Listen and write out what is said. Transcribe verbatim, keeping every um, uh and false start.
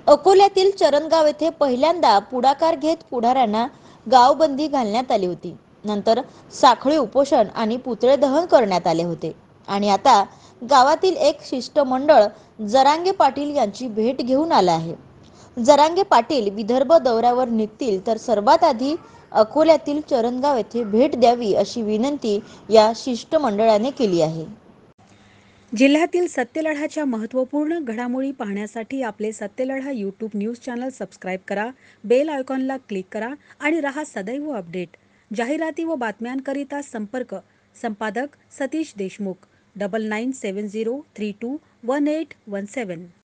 अकोल्यातील चरणगाव येथे पहिल्यांदा पुढाकार घेत पुढाऱ्यांना गावबंदी घालण्यात आली होती. नंतर साखळी उपोषण आणि पुतळे दहन करण्यात आले होते. आणि आता गावातील एक शिष्टमंडळ जरांगे पाटील यांची भेट घेऊन आलं आहे. जरांगे पाटील विदर्भ दौऱ्यावर निघतील तर सर्वात आधी अकोल्यातील चरणगाव येथे भेट द्यावी अशी विनंती या शिष्टमंडळाने केली आहे. जिल्ह्यातील सत्यलढाच्या महत्त्वपूर्ण घडामोडी पाहण्यासाठी आपले Satyaladha YouTube news channel subscribe करा, बेल आयकॉनला क्लिक करा आणि रहा सदैव अपडेट. जाहिराती व बातम्यांकरिता संपर्क संपादक Satish Deshmukh double nine seven zero three two one eight one सेवन.